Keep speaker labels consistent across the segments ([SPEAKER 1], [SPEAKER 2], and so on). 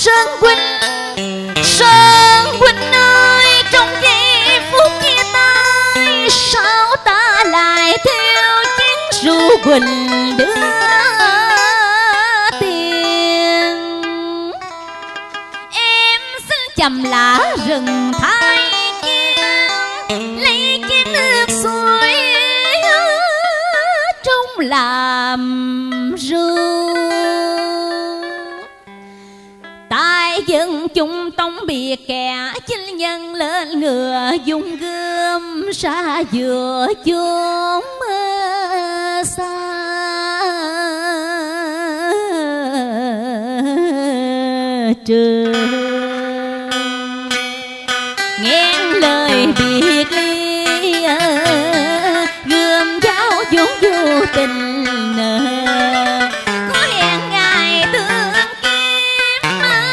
[SPEAKER 1] Sơn Huynh ơi, trong giây phút chia tay, sao ta lại theo chiến rượu Quỳnh đưa tiền. Em xin chầm lá rừng thái kiên, lấy chén nước suối trong làm rượu. Tại dân chúng tống biệt kẻ chinh nhân lên ngựa, dùng gươm ra giữa chốn xa. Trường nghe lời biệt ly, gươm giáo vốn vô tình, có hẹn ngày tương kiếm,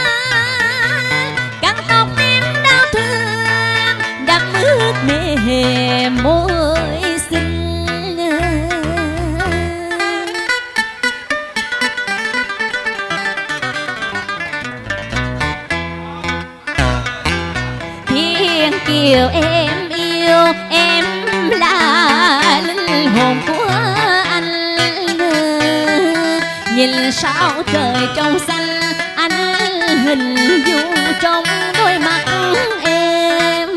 [SPEAKER 1] căng tóc đêm đau thương, đắm ướt mê môi xinh. Thiên kiều em yêu, em là linh hồn của anh. Nhìn sao trời trong xanh, anh hình dung trong đôi mắt em.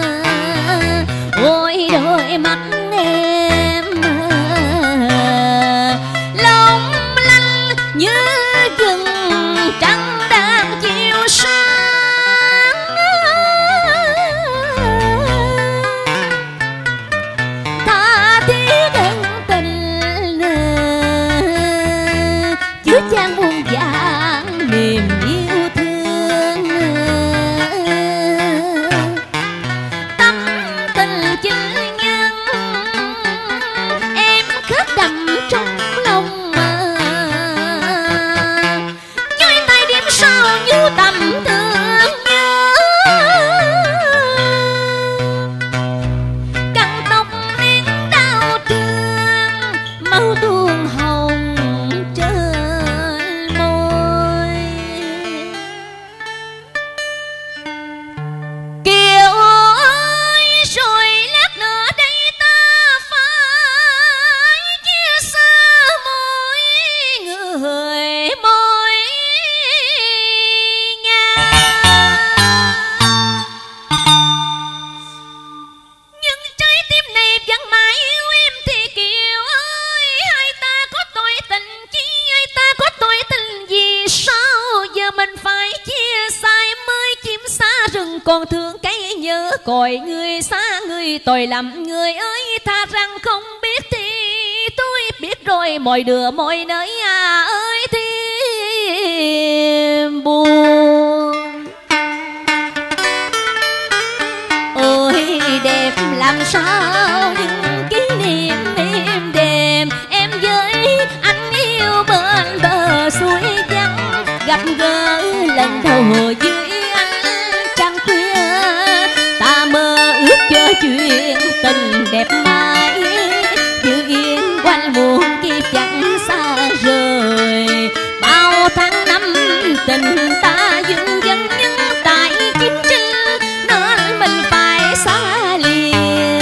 [SPEAKER 1] Ôi đôi mắt em long lanh như rừng trăng đang chiều sáng. Tha thiết ân tình chứa chan muôn vàn niềm yêu thương. Tâm tình chính nhân em khắc đậm trong lòng, chơi tay đêm sao như tầm thương nhớ. Căng tóc nên đau thương, máu tuôn hồng trên môi. Kiều ơi, rồi lát nữa đây ta phải chia xa mỗi người mỗi nhà. Nhưng trái tim này vẫn mãi yêu em thì Kiều ơi, hai ta có tội tình chi, hai ta có tội tình gì, sao giờ mình phải chia sai mới chim xa rừng còn thương cây nhớ còi. Người xa người tội lầm, người ơi tha rằng không biết thì tôi biết rồi, mọi đứa mọi nơi ơi thì buồn. Ôi đẹp làm sao những kỷ niệm êm đềm, em với anh yêu bên bờ suối vắng, gặp gỡ lần đầu dưới ánh trăng khuya. Ta mơ ước cho chuyện tình đẹp mãi, như yên quanh muôn kiếp chẳng xa rời. Bao tháng năm tình ta dưng dưng, nhưng tại chiến tranh nên mình phải xa lìa.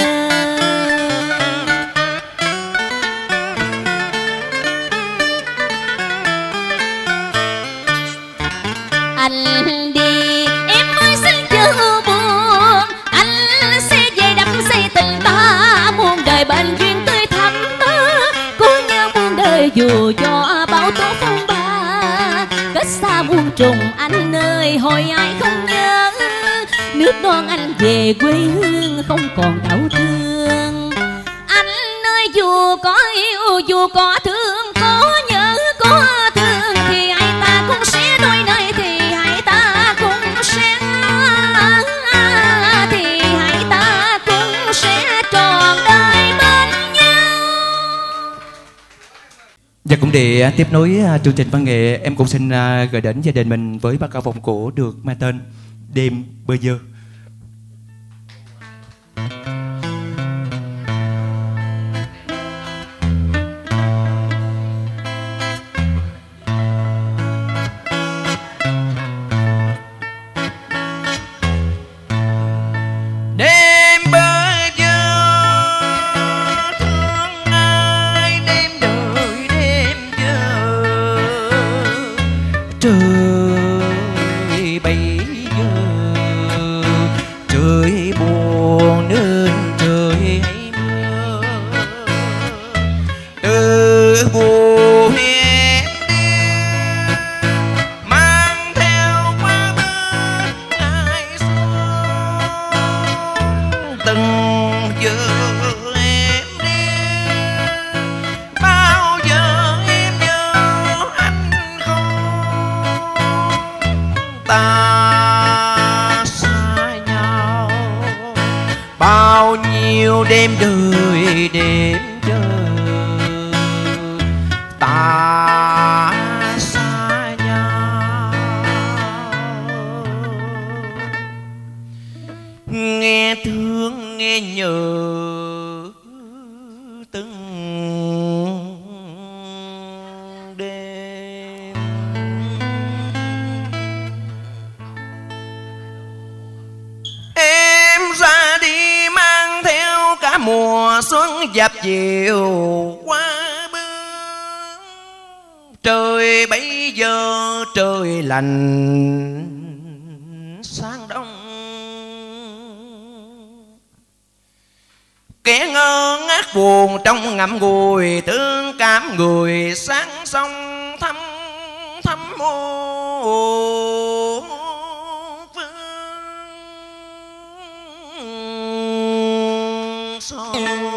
[SPEAKER 1] Anh đi em ơi xin chớ buồn, anh sẽ về đắm say tình ta muôn đời bên duyên tươi thắm. Cố nhớ muôn đời dù cho bao tố phong ba, cách xa muôn trùng anh ơi hồi ai không nhớ. Nước non anh về quê hương không còn đau thương. Anh ơi dù có yêu dù có thương, có nhớ có thương thì hai ta cũng sẽ đôi nơi, thì hai ta cũng sẽ thì hai ta cũng sẽ trọn đời bên nhau.
[SPEAKER 2] Và cũng để tiếp nối chương trình văn nghệ, em cũng xin gửi đến gia đình mình với ba ca vòng cổ được mang tên Đêm Bơ Vơ.
[SPEAKER 3] đêm đời đêm chờ ta xa nhau. Nghe thương nghe nhớ từng đêm. Em ra đi mang theo cả mùa xuân dập dìu qua bướm. Trời bấy giờ trời lạnh sang đông. Kẻ ngơ ngác buồn trong ngậm ngùi, thương cảm người sáng sông thăm thăm mô phương sông.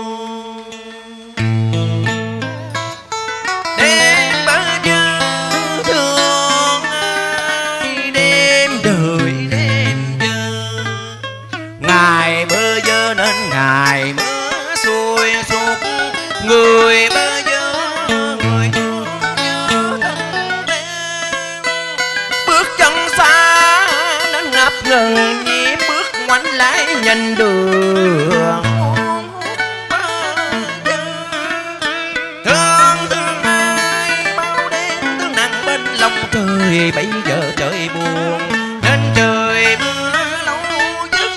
[SPEAKER 3] Đêm bơ vơ thương ai, đêm đời đêm vơ. Ngày bơ vơ nên ngày xuôi suốt, người bơ vơ người nhớ thân đêm. Bước chân xa nên ngập ngừng nhịp bước ngoảnh lại nhìn đường. Thương thương ai bao đêm thương nặng bên lòng trời. Bây giờ trời buồn nên trời mưa lâu dứt.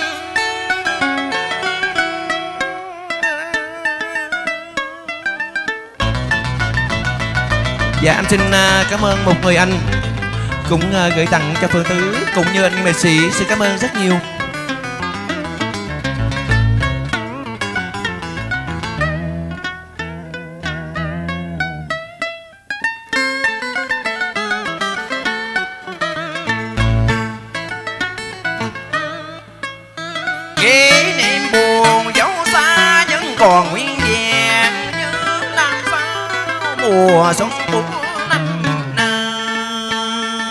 [SPEAKER 3] Dạ em xin cảm ơn một người anh cũng gửi tặng cho Phương Tứ cũng như anh nghệ sĩ. Xin cảm ơn rất nhiều. Kỷ niệm buồn dấu xa vẫn còn nguyên vẹn, như làm sao mùa xuân của năm nào.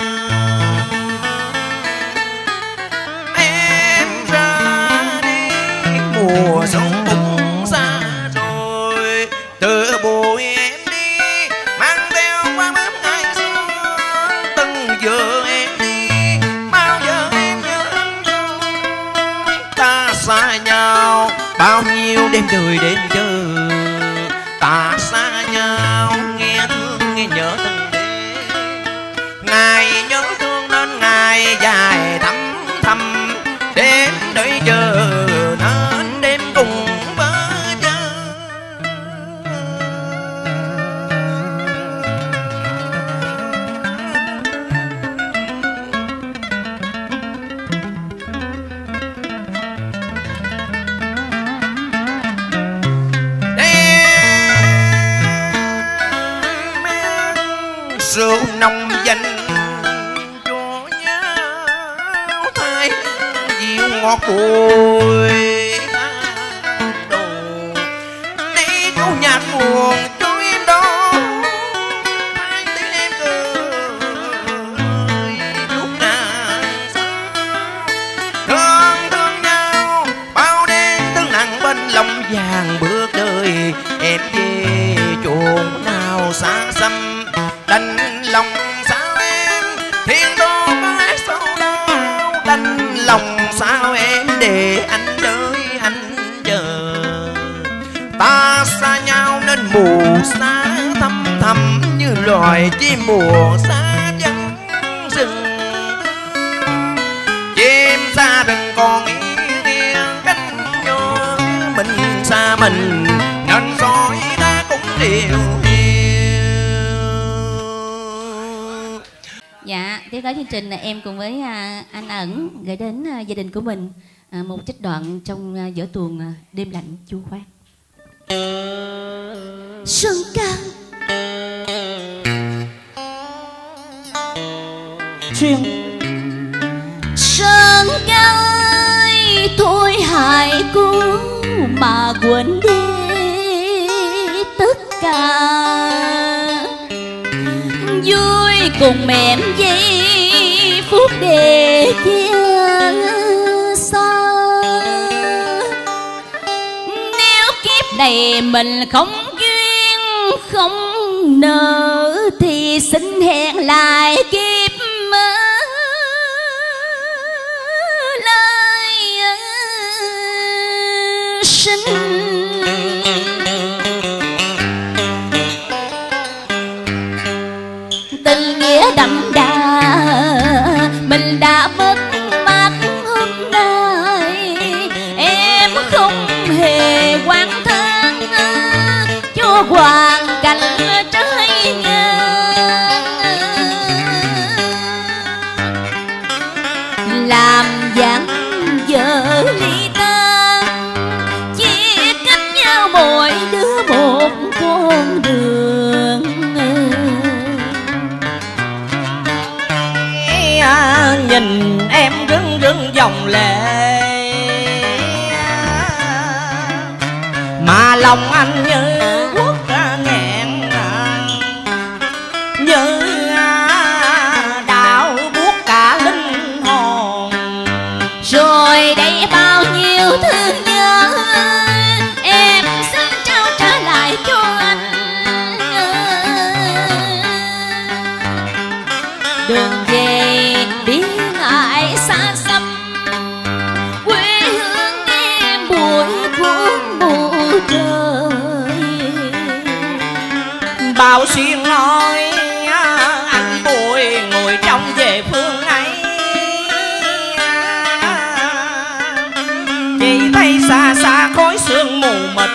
[SPEAKER 3] Em ra đi mùa xuân cũng xa rồi, từ buổi em đi mang theo qua bướm ngày xưa. Từng giờ em đi bao giờ em nhớ rồi. Ta xa nhau bao nhiêu đêm đời đêm chờ. Ta xa nhau nghe thương nghe nhớ từng đêm. Ngày nhớ thương nên ngày dài thăm thăm. Đêm đợi chờ nên đêm cùng bơ vơ. Rượu nồng dành cho nhau thay dịu ngọt bùi đồ. Đi câu nhạc buồn cho em đó hai tiếng em cười lúc nào thương thương nhau bao đêm thương nặng bên lòng vàng bước đời. Em về chốn nào xa xăm đành lòng sao em thiên đô có sâu đau. Đành lòng sao em để anh đợi anh chờ. Ta xa nhau nên mù xa thăm thầm như loài chim mùa xa vắng rừng. Chim xa rừng còn yên yên cánh nhô. Mình xa mình nên soi ta cũng điều.
[SPEAKER 1] Dạ, tiếp tới chương trình là em cùng với anh Ẩn gửi đến gia đình của mình một trích đoạn trong vở tuồng Đêm Lạnh Chu Khoát. Sơn ca truyền Sơn ca ơi, thôi hãy cứu mà quên đi tất cả. Vui cùng em giây phút để chia xa. ngày mình không duyên không nợ thì xin hẹn lại kiếp lại sinh. Tình nghĩa đậm đà mình đã mất mát hôm nay, em không hề quan thân cho hoàn cảnh trái ngang, làm dáng vợ ly tan, chia cách nhau mỗi đứa một con đường.
[SPEAKER 4] Nhìn em rưng rưng dòng lệ mà lòng anh như quốc nghẹn, như đau buốt cả linh hồn.
[SPEAKER 1] Rồi đây bao nhiêu thương nhớ em xin trao trả lại cho anh. Đường về biết ngại xa xăm, quê hương em buổi cuốn mù trời.
[SPEAKER 4] Bao xuyên ơi anh bụi ngồi trong về phương ấy, chỉ thấy xa xa khói sương mù mịt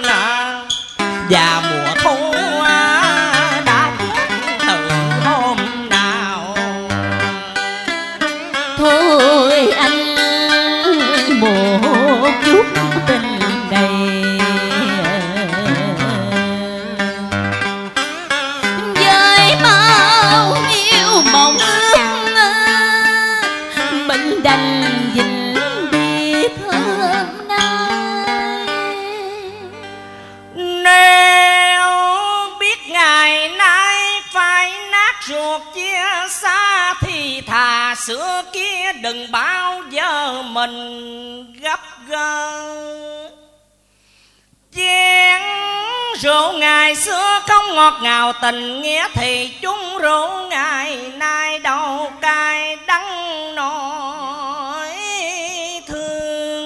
[SPEAKER 4] và mùa thu đã từ hôm nào.
[SPEAKER 1] Thôi anh một chút tình này với bao nhiêu mộng ước mình đành vĩnh biệt hôm nay.
[SPEAKER 4] Nếu biết ngày nay phải nát ruột chia xa thì thà xưa kia đừng bao giờ mình gấp gỡ. Chén rượu ngày xưa không ngọt ngào tình nghĩa thì chung rượu ngày nay đâu cay đắng nỗi thương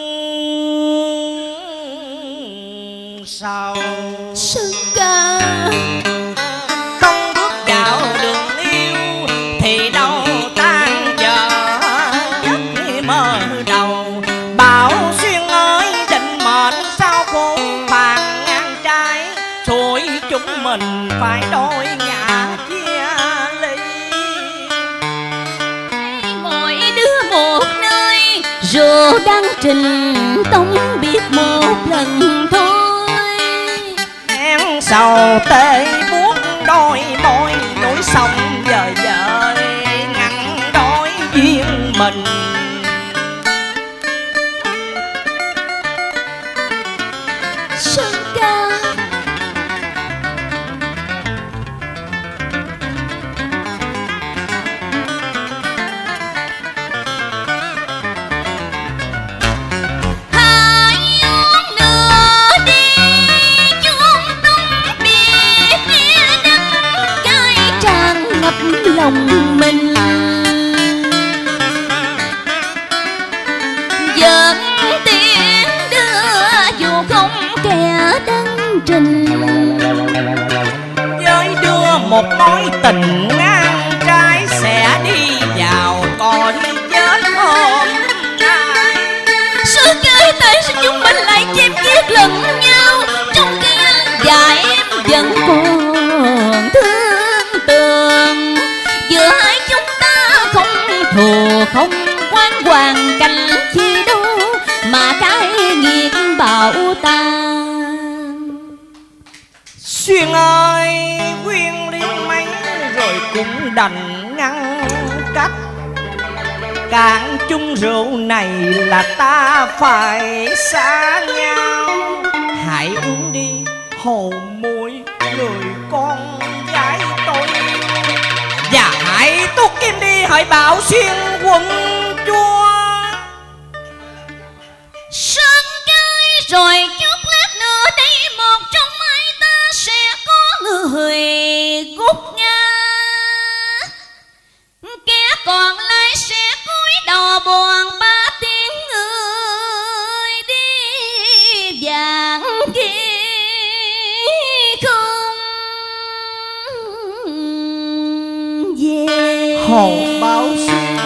[SPEAKER 4] sầu.
[SPEAKER 1] Sơn ca
[SPEAKER 4] Không bước vào đường yêu thì đâu tan dở giấc mơ đầu. Bảo xuyên ơi định mệnh sao khổ bàn ngang trái, xuôi chúng mình phải đôi ngả chia ly.
[SPEAKER 1] mỗi đứa một nơi rượu đang trình tông biết một lần thôi.
[SPEAKER 4] Em sầu tê buốt đôi môi núi sông dời dời ngăn đôi duyên mình.
[SPEAKER 1] Sơn ca hai uống nữa đi chung tung biệt nghĩa đất cay tràn ngập lòng mình. Dẫn tiếng đưa dù không kẻ đăng trình,
[SPEAKER 4] Với đưa một mối tình ngang trái sẽ đi vào cõi chết hôm nay.
[SPEAKER 1] sư kê tại sao chúng mình lại chém giết lẫn nhau, trong khi anh và em vẫn còn thương tường. Giữa hai chúng ta không thù không quan hoàn cảnh chi đâu mà cái nghiệt bạo tàn.
[SPEAKER 4] Xuyên ơi quyên liên mấy rồi cũng đành ngăn cách. Cạn chung rượu này là ta phải xa nhau. Hãy uống đi hồ môi người con gái tôi, và hãy tuốt kim đi hỡi Bảo Xuyên quân chúa.
[SPEAKER 1] Sơn cay rồi chút lát nữa đây
[SPEAKER 4] Hồ Bảo Xuyên.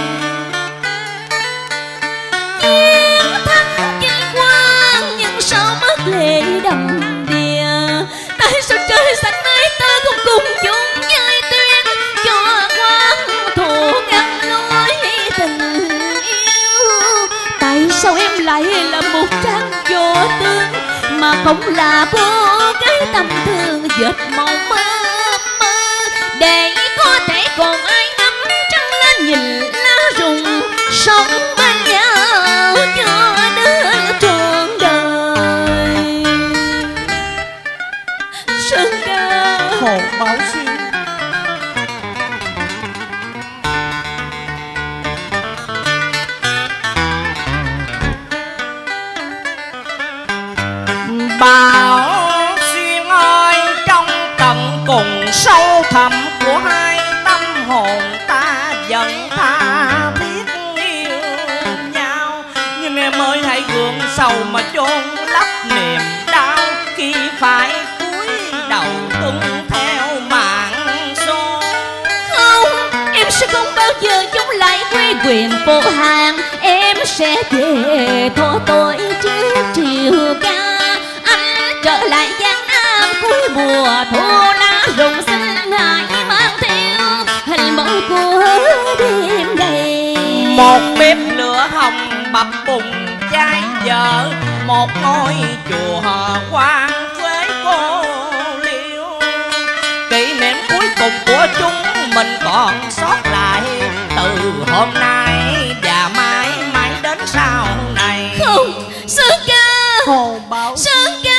[SPEAKER 1] Thắng vinh quang nhưng sao mất lệ đầm đìa. Tại sao trời xanh mây ta không cùng chung với tuyến cho quán thù ngăn lối tình yêu? Tại sao em lại là một trang vô tướng mà không là cô gái tầm thường dệt mộng mơ mơ, để có thể còn ai ngắm trăng lên nhìn lá rụng sống bên nhau cho đến trọn đời. Sơn ca.
[SPEAKER 4] Hồ Bảo Xuyên. Bảo Xuyên ơi, trong tận cùng sâu thẳm của hai tâm hồn ta vẫn tha thiết yêu nhau. Nhưng em ơi hãy gượng sầu mà chôn lấp niềm đau khi phải cúi đầu tung theo mạng số.
[SPEAKER 1] Không, em sẽ không bao giờ chống lại quê quyền vô hạn. Em sẽ về thọ tội trước chiều ca. Anh trở lại Giang Nam cuối mùa thu, lá rụng xinh hãy mang theo hình mẫu của đêm đầy.
[SPEAKER 4] Một bếp lửa hồng bập bùng cháy dở, một ngôi chùa quan với cô liễu. Kỷ niệm cuối cùng của chúng mình còn sót lại từ hôm nay và mãi mãi đến sau này.
[SPEAKER 1] Không, Sơn ca.
[SPEAKER 4] Hồ Bảo
[SPEAKER 1] Sơn ca.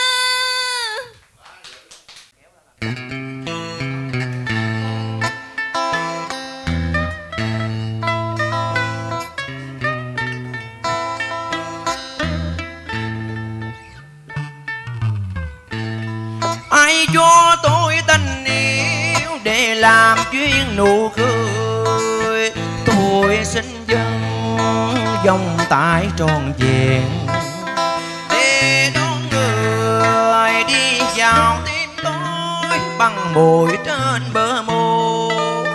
[SPEAKER 3] Ai cho tôi tình yêu để làm chuyến nụ cười? Tôi xin dâng dòng tải tròn vẹn để đón người đi vào tim tôi bằng môi trên bờ môi.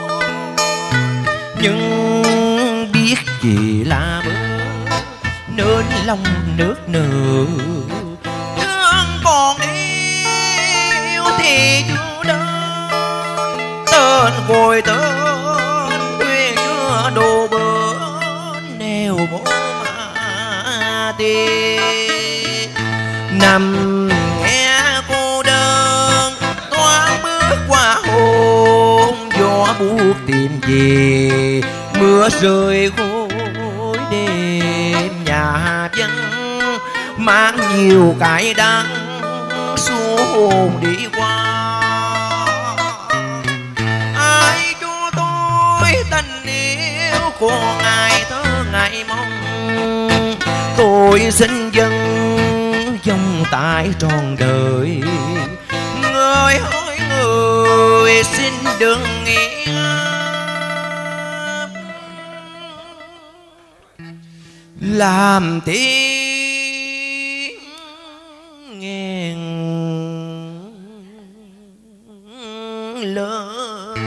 [SPEAKER 3] Nhưng biết chỉ là bơ nên lòng nước nở, thương còn yêu thì chưa đơn. Tên ngồi tên thuyền chưa đồ bến neo mố mà tiền. Nằm nghe cô đơn thoáng bước qua hôn, gió buốt tìm về mưa rơi khối đêm nhà dân mang nhiều cay đắng xua hồn đi qua. Ai cho tôi tình yêu của ngày thơ ngày mong? Tôi xin dâng dòng tải tròn đời. Người hỡi người xin đừng nghĩ làm tiếng ngàn lớn.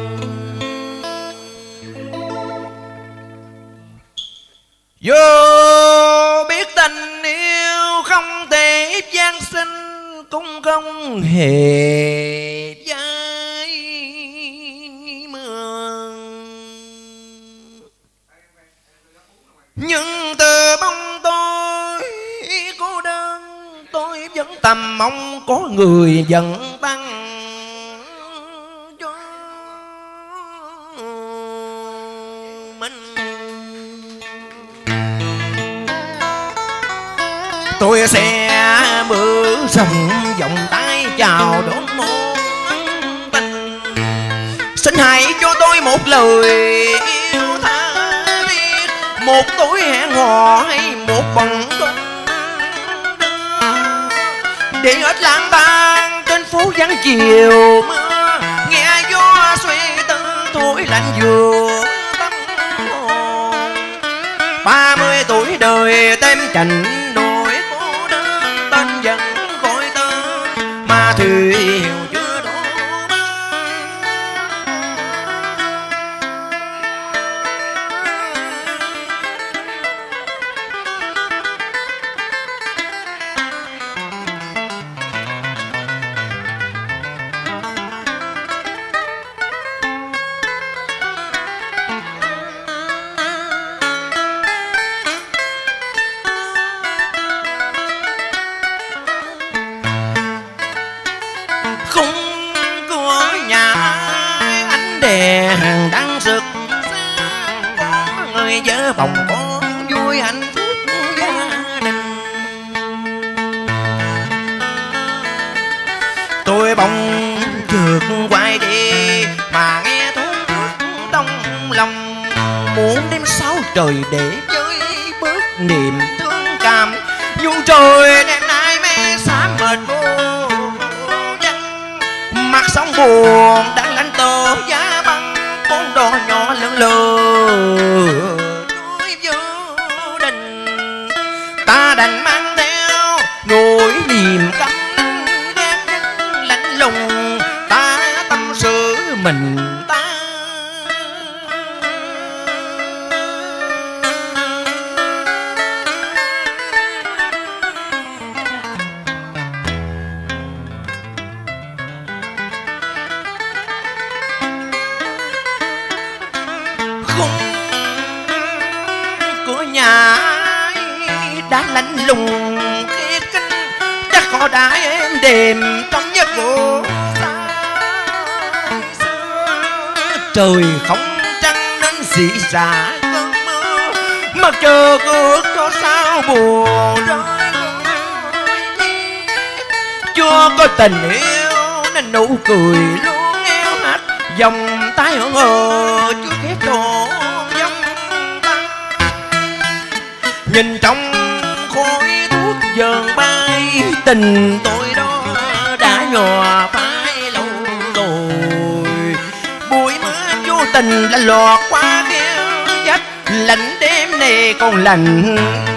[SPEAKER 3] Vô biết tình yêu không thể gian sinh, cũng không hề dai mượn. Nhưng từ bóng tôi cô đơn, tôi vẫn tầm mong có người dẫn tăng cho mình. Tôi sẽ mở rộng vòng tay chào đón một tình. Xin hãy cho tôi một lời yêu tha thiết, một tối hẹn hò hay một bồng đông, để ít lang thang trên phố vắng chiều mưa, nghe gió suy tư thổi lạnh vừa tâm hồn. 30 tuổi đời tem chành nỗi cô đơn, tên vẫn gọi tên mà thuyền chưa đổ. tơ bồng có vui hạnh phúc gia đình. Tôi bỗng trượt quay đi mà nghe thốn thức trong lòng, muốn đêm sau trời để với bớt niềm thương cảm. Dù trời đêm nay mê xa mệt vô danh, mặt sóng buồn đang lạnh tờ giá băng, con đò nhỏ lững lờ đuôi vô đình. Ta đành mang theo nỗi niềm căm ghét lạnh lùng, ta tâm sự mình ta. Đã lạnh lùng kia kinh, chắc họ đã êm đềm trong giấc ngủ xưa. Trời không trăng nên dị xả cơn mưa, mặt trời ước cho sao buồn rơi. Chưa có tình yêu nên nụ cười luôn eo hắt, dòng tay hững hờ chưa khép trộn dòng ta. Nhìn trong khói thuốc dần bay, tình tôi đó đã nhòa phai lâu rồi. Bụi mưa vô tình đã lọt qua khéo vách, lạnh đêm này còn lạnh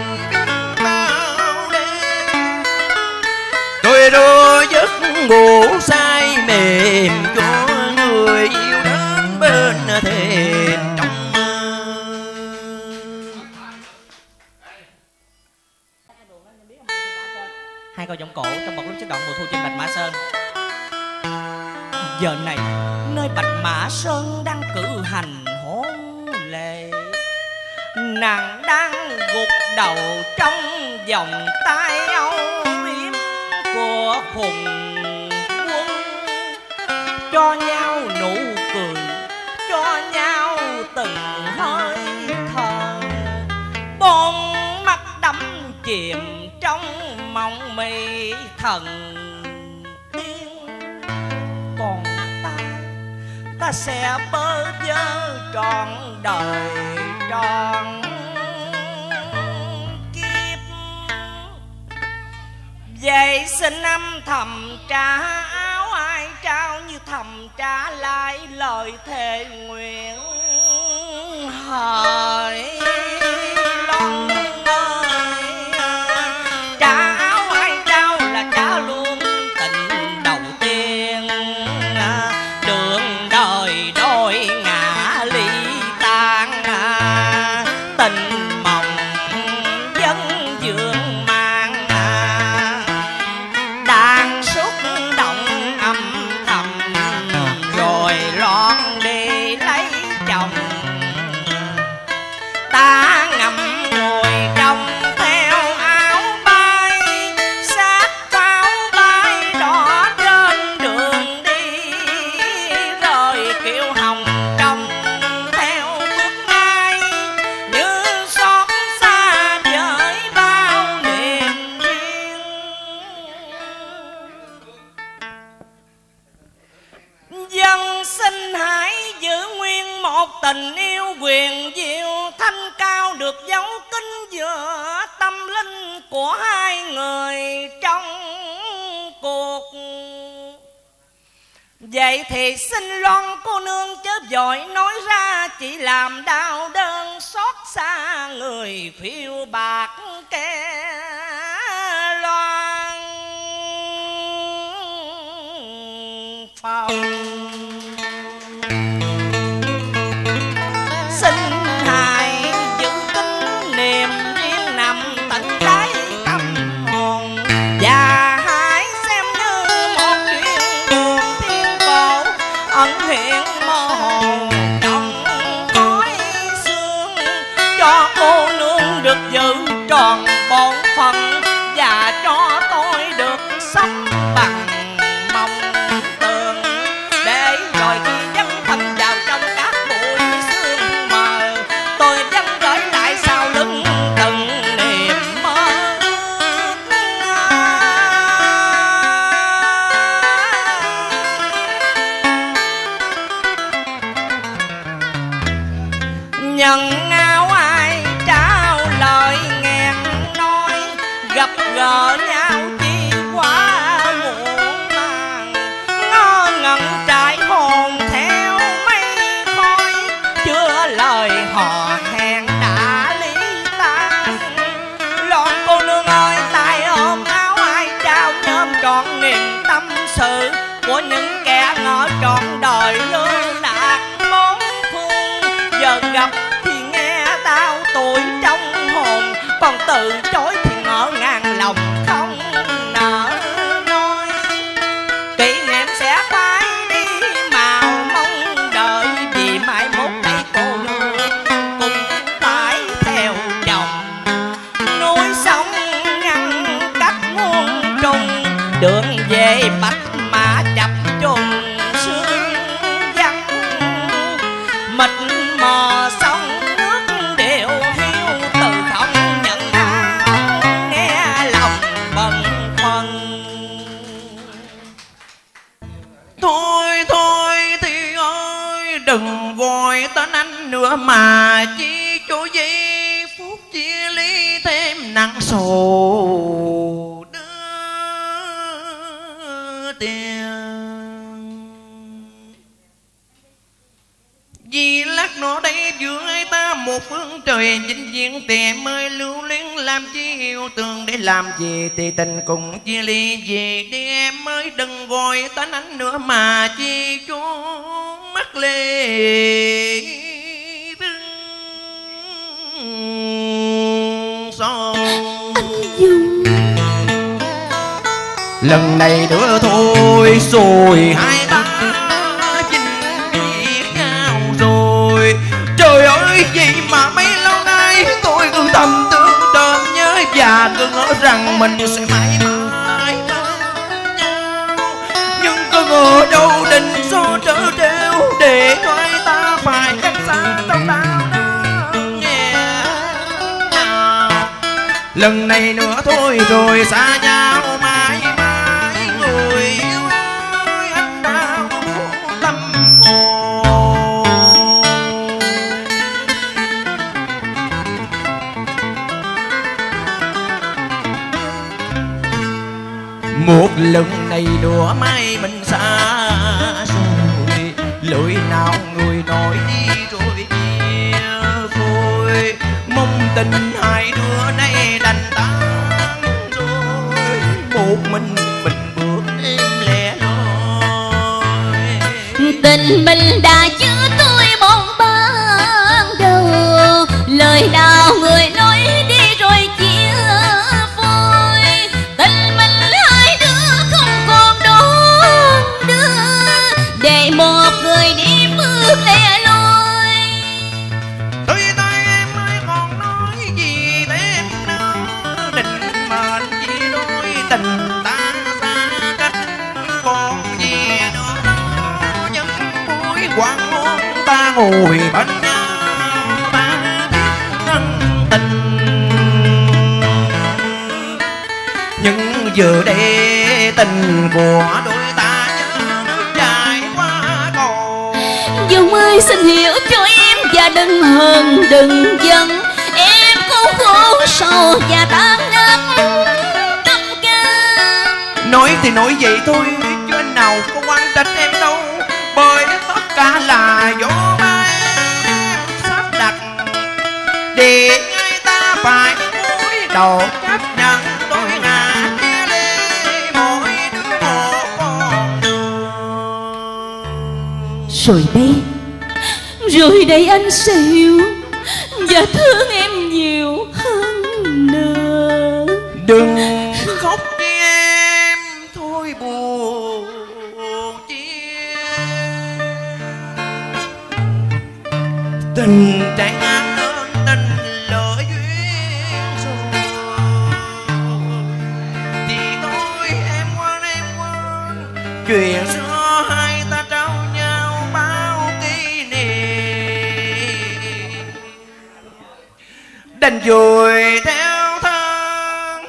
[SPEAKER 3] bao đêm. Tôi đưa giấc ngủ say mềm cho người yêu đến bên thềm trong.
[SPEAKER 4] Hai câu giọng cổ trong một lúc xếp đoạn mùa thu trên Bạch Mã Sơn. Giờ này nơi Bạch Mã Sơn đang cử hành hôn lễ, nàng đang gục đầu trong vòng tay âu yếm của hùng quân, cho nhau nụ cười, cho nhau từng hơi thở, bốn mắt đắm chìm trong mộng mị thần tiên. Còn ta sẽ bơ vơ trọn đời trọn kiếp. Vậy xin âm thầm trả áo ai trao, như thầm trả lại lời thề nguyện hỡi Long ơi. Trả áo ai trao là trả luôn tình đầu tiên, đường đời đôi ngã ly tan, tình mộng vẫn vương mang, đang xúc động âm thầm rồi lon đi lấy chồng. Ta ngậm ngùi trong theo áo bay, sát pháo bay đỏ trên đường đi, rồi kiệu hồng trong theo bước ngay, như xót xa với bao niềm riêng. Dân xin hãy giữ nguyên một tình yêu quyền diệu thanh cao, được dấu kính giữa tâm linh của hai người trong cuộc. Vậy thì xin Loan cô nương chớ vội nói ra, chỉ làm đau đơn xót xa người phiêu bạc kẻ Loan phòng. Xin hãy giữ kín niềm riêng nằm tận đáy tâm hồn, và hãy xem như một chuyện buồn thiên cổ ẩn hiện mơ hồ trong khói sương, cho cô nương được giữ tròn bổn phận, và cho tôi được sống bằng mong tường, để rồi khi dấn thân vào trong các bụi sương mờ, tôi dâng gửi lại Nhận áo ai trao lời nghẹn nói, gặp gỡ nhau chi quá muộn màng. Ngơ ngẩn trải hồn theo mây khói, chưa lời hò hẹn đã ly tan. Lon cô nương ơi, tay ôm áo ai trao nhóm trọn niềm tâm sự của những kẻ ngỡ trọn đời lưu lạc bốn phương. Giờ gặp thì nghe tao tuổi trong hồn, còn từ chối thì ngỡ ngàng lòng không nỡ nói. Kỷ niệm sẽ phải đi màu mong đợi, vì mai mốt đây cô nương cũng phải theo chồng. Núi sông ngăn cách muôn trùng, đường về bạch mã chập trùng sương vắng. Mịt mờ sông nước đều hiu, từ không nhận áo nghe lòng bần khoăn.
[SPEAKER 3] Thôi thôi thì ơi, đừng gọi tên anh nữa mà chi cho giây phút chia ly thêm nặng sầu đưa tiền. Vì lát nữa đây giữa ai ta một phương trời vĩnh viễn tìm ơi lưu luyến, làm chi yêu thương để làm gì thì tình cùng chia ly về đi em ơi. Đừng gọi tên anh nữa mà chi chú mắt lệ thương son. Lần này nữa thôi rồi hai ta chinh biệt nhau rồi. Trời ơi gì mà mấy lâu nay tôi cứ thầm tưởng đơm nhớ, và cứ ngỡ rằng mình sẽ mãi mãi bên nhau. Nhưng cứ ngờ đâu định số trở treo, để cho ta phải cách xa trong đau đớn nhẹ nhào. Lần này nữa thôi rồi xa nhau mãi mãi, người yêu ơi anh đau tâm hồn. Một lần này nữa mai mình xa rồi, lối nào người nói đi rồi chia phôi. Mong tình hai đứa nay đành tan rồi, một mình bước em lẻ loi.
[SPEAKER 1] Tình mình đã chưa tôi một ban đầu, lời nào người nói đi rồi chia phôi. Tình mình hai đứa không còn đón đưa, để một người đi bước lẻ loi.
[SPEAKER 3] Tới tay em mới còn nói gì thêm nữa, định mệnh chỉ đôi tình ta xa cách. Còn gì nữa đó, những buổi hoàng hôn ta ngồi bên nhau, ta biết ân tình. Nhưng giờ đây tình của đôi ta như nước chảy qua cầu.
[SPEAKER 1] Dung ơi xin hiểu cho em và đừng hờn đừng giận, em cũng khổ sầu và tan nát tất cả.
[SPEAKER 3] Nói thì nói vậy thôi chứ anh nào có quan trách em đâu, bởi tất cả là do ba em sắp đặt, để người ta phải cúi đầu chấp nhận tôi ngã chia ly mỗi đứa một con đường.
[SPEAKER 1] Rồi đây anh sẽ hiểu và thương em nhiều hơn nữa.
[SPEAKER 3] Đừng khóc đi em, thôi buồn chia. Tình trái ngang hơn tình lỡ duyên rồi, thì thôi em ngoan chuyện xưa hai ta trao nhau bao kỷ niệm. Đành rồi theo thân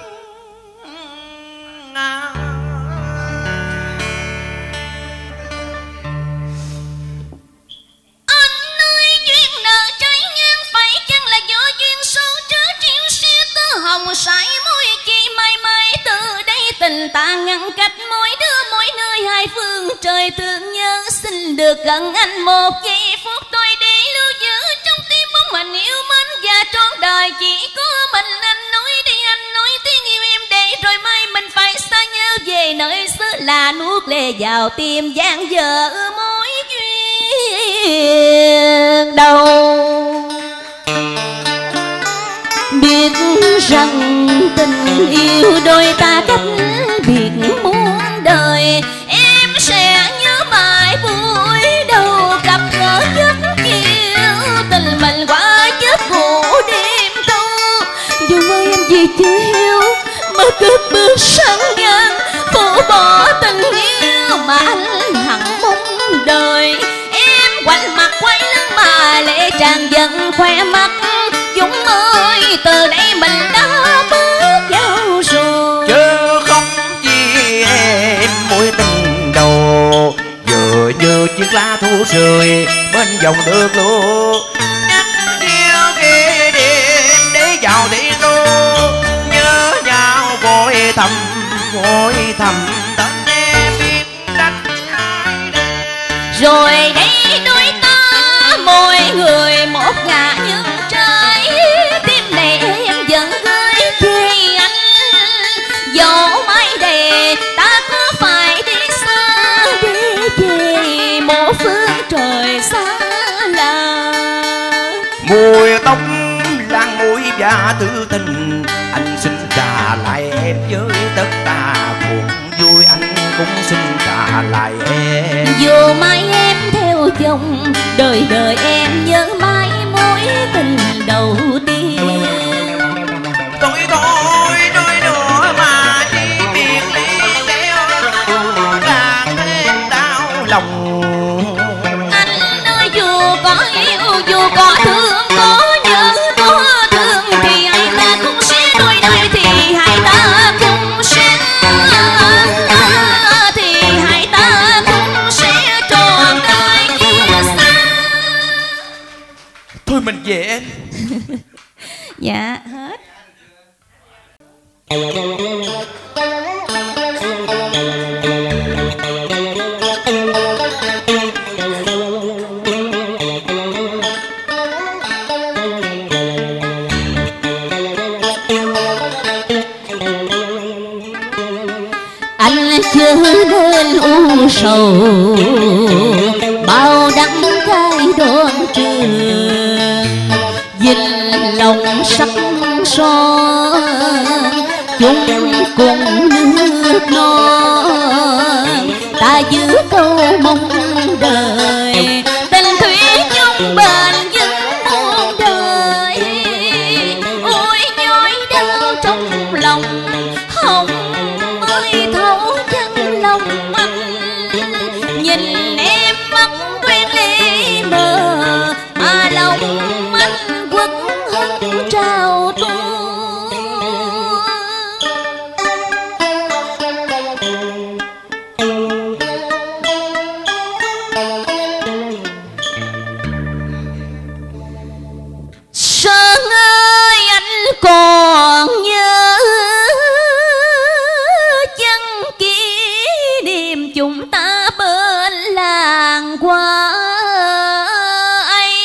[SPEAKER 1] Anh ơi duyên nợ trái ngang tình ta ngăn cách mỗi đứa mỗi nơi hai phương trời thương nhớ, xin được gần anh một giây phút tôi để lưu giữ trong tim bóng mình yêu mến và trọn đời chỉ có mình anh nói đi, anh nói tiếng yêu em để rồi mai mình phải xa nhau về nơi xứ là nuốt lệ vào tim gian dở mối duyên đầu. Biết rằng tình yêu đôi ta cách biệt muôn đời, em sẽ nhớ mãi buổi đầu gặp gỡ giấc chiều tình mình qua giấc ngủ đêm thâu. Dù ơi em vì chưa hiểu mà cướp bước sang ngang, phủ bỏ tình yêu mà anh hằng mong đời. Em quạnh mặt quay lưng mà lệ tràn dần khoe mắt, Dũng ơi từ đây mình đã bước nhau rồi.
[SPEAKER 3] Chứ không chi em mối tình đầu, vừa như chiếc lá thu rơi bên dòng nước lũ. Nhắc yêu kỷ niệm để vào đi tu, nhớ nhau vội thầm tên em biết đất ai đây.
[SPEAKER 1] Rồi đây đôi ta mỗi người một ngả những trái tim này em vẫn gửi về anh. Dẫu mãi đây ta có phải đi xa để về một phương trời xa lạ.
[SPEAKER 3] Mùi tóc lan mũi và tư tình, anh xin trả lại em với tất cả buồn vui, anh cũng xin trả lại em.
[SPEAKER 1] Dù mai em theo chồng, đời đời em nhớ mãi mối tình đầu tiên.
[SPEAKER 3] Tôi đôi nữa mà chỉ biệt ly đeo càng thêm đau lòng.
[SPEAKER 1] Anh ơi dù có yêu dù có thương có nhớ có thương thì hãy ta cũng sẽ đôi đời, thì hãy ta cũng sẽ thì hãy ta cũng sẽ trọn đời chia xa.
[SPEAKER 3] Thôi mình về em.
[SPEAKER 1] Dạ hết. Anh chưa nên u sầu bao đắng cay đoạn trường, dình lòng sắc son chung cùng nước non. Ta giữ câu mong đời tình thủy chung bền vững muôn đời. Ôi nhói đau trong lòng hồng ơi thấu chân lòng anh. Nhìn em mắt quen lệ mờ mà lòng anh quất hận trao tôi. Sơn ơi anh còn nhớ chân kỷ niệm chúng ta bên làng hoa ấy.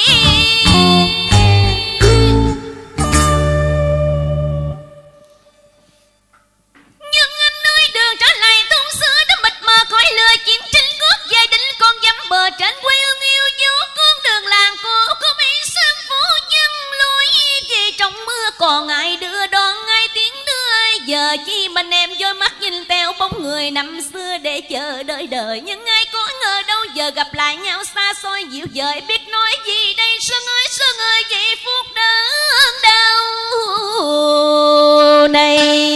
[SPEAKER 1] Nhưng anh ơi đường trở lại thôn xưa đã mịt mờ khói lửa chiến tranh cướp gia đình con dám bờ trên quê hương yêu dấu con đường làng cũ có mấy sân phố nhân lối về trong mưa còn ai đưa đón ai tiếng đưa. Giờ chi mình em dõi mắt nhìn theo bóng người năm xưa để chờ đợi đời, nhưng ai có ngờ đâu giờ gặp lại nhau xa xôi dịu dời biết nói gì đây. Sơn ơi giây phút đớn đau này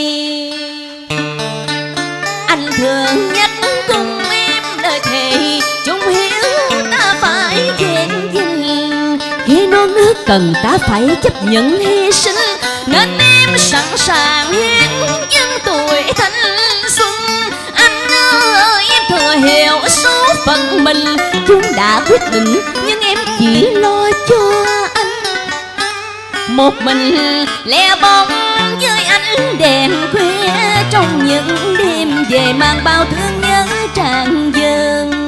[SPEAKER 1] anh thường nhắc cùng em lời thề chung hiếu ta phải gìn gìn. Khi non nước cần ta phải chấp nhận hy sinh, nên em sẵn sàng hiến dâng tuổi thanh xuân. Anh ơi em thừa hiểu số phận mình chúng đã quyết định, nhưng em chỉ lo cho anh một mình lẻ bóng với anh ánh đèn khuya trong những đêm về mang bao thương nhớ tràn dâng.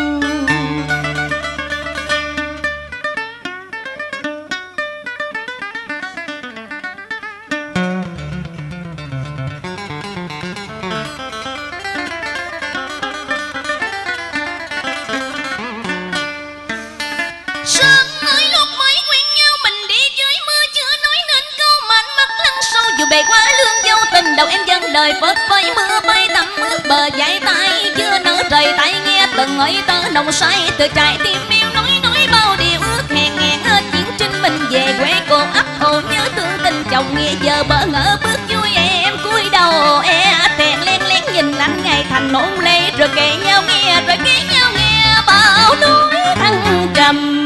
[SPEAKER 5] Bề quá lương vô tình đầu em dân đời phớt với mưa bay tắm ướt bờ dãy tay chưa nở trời tay nghe từng ngợi tơ nồng say từ trái tim yêu nói bao điều ước hẹn hẹn chiến trinh mình về quê cô ấp ồ nhớ thương tình chồng nghĩa giờ bỡ ngỡ bước vui em cúi đầu thẹn len nhìn anh ngày thành hôn lê rồi kể nhau nghe bao nỗi thăng trầm.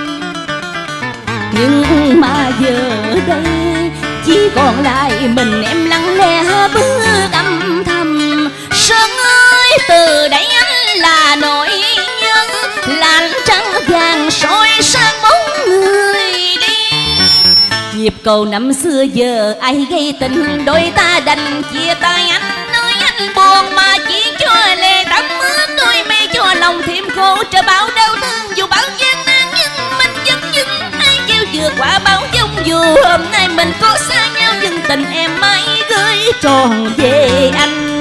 [SPEAKER 1] Nhưng mà giờ đây chỉ còn lại mình em lặng lẽ bước âm thầm.
[SPEAKER 5] Sơn ơi từ đây anh là nỗi nhớ, là ánh trăng vàng soi sáng bóng người đi.
[SPEAKER 1] Nhịp cầu năm xưa giờ ai gây tình đôi ta đành chia tay.
[SPEAKER 5] Anh nói anh buồn mà chỉ cho lệ tắm ướt đôi mây cho lòng thêm khô trở bao đau thương dù bao gian nan nhưng mình vẫn ai kêu vừa qua bao giông dù hôm nay mình có xa nhau nhưng tình em mãi gửi
[SPEAKER 1] tròn về anh.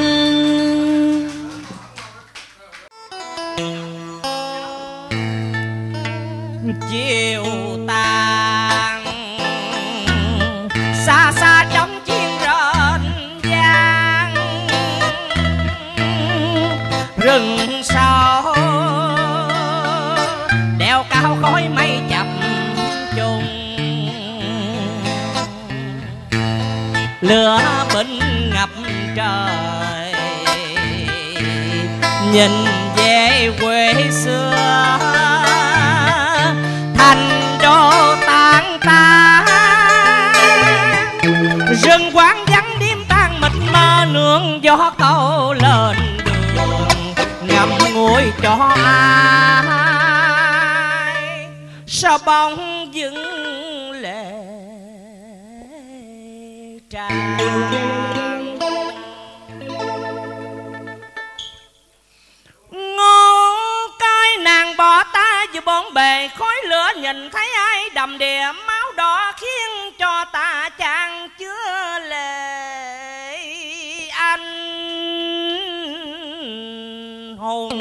[SPEAKER 4] Chiều tàn xa xa trong chiên rền vang, rừng sâu đeo cao khói mây chập trùng, lửa binh ngập trời nhìn về quê xưa thành đô tan ta. Rừng quán vắng đêm tan mịt mờ nương gió câu lên đường ngậm ngùi cho ai sao bóng dưng lệ tràn. Ngón cái nàng bỏ ta giữa bốn bề khói lửa nhìn thấy ai đầm đìa máu đỏ khiến cho ta chàng chứa lệ anh hùng.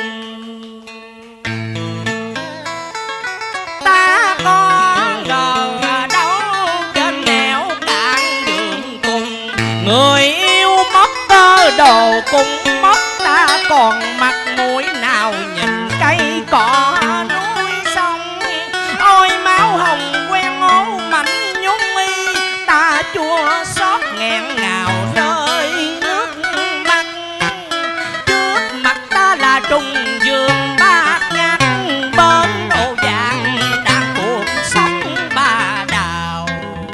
[SPEAKER 4] Ta có ngờ đâu trên đèo cạn đường cùng người yêu mất tơ đồ cùng mất ta còn mặt mũi nào nhìn cây cỏ núi sông. Ôi máu hồng quen ố mảnh nhúng mi ta chua xót nghẹn ngào rơi nước mắt. Trước mặt ta là trùng vườn bát ngát bên ô vàng đang cuộc sống ba đào.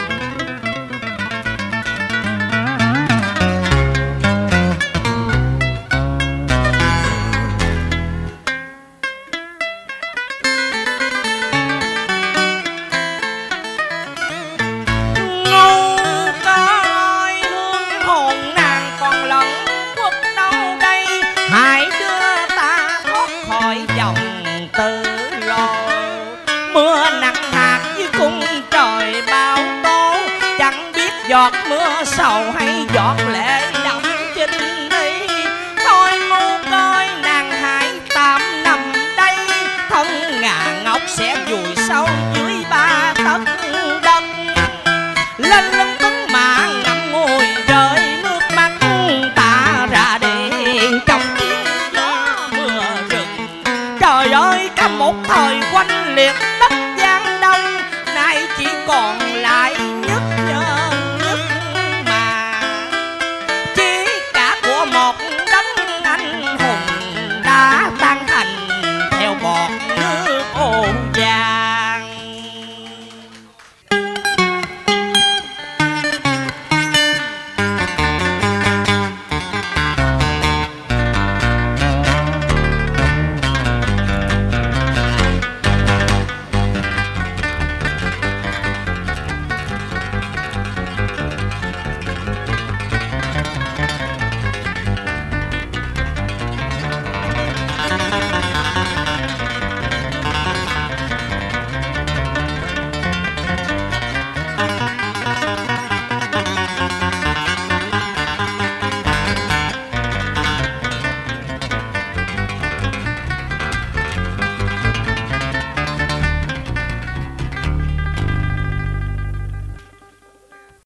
[SPEAKER 4] Hãy đưa ta thoát khỏi dòng tử lộ. Mưa nặng hạt với cung trời bao tố, chẳng biết giọt mưa sầu hay giọt lệ đậm chinh đi. Thôi ngu coi nàng hãy tạm nằm đây, thân ngà ngọc sẽ vùi sâu dưới ba tấc đất. Lên lưng cứng mà ngậm ngùi rơi nước mắt ta ra điện trong trời ơi. Cả một thời quanh liệt đất Giang Đông nay chỉ còn lại